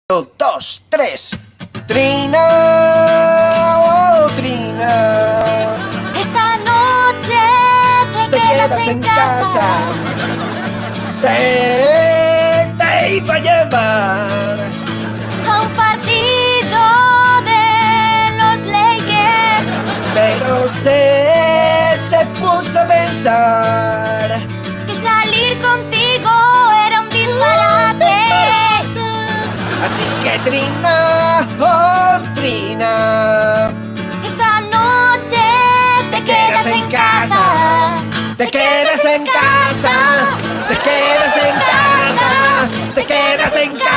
2, 3. Trina, oh Trina, esta noche te quedas en casa. Se te iba a llevar A un partido de los Lakers, pero se puso a pensar que salir contigo era un disparate. Así que Trina, oh Trina, Esta noche te quedas en casa. te quedas en casa, te quedas en casa, te quedas en casa.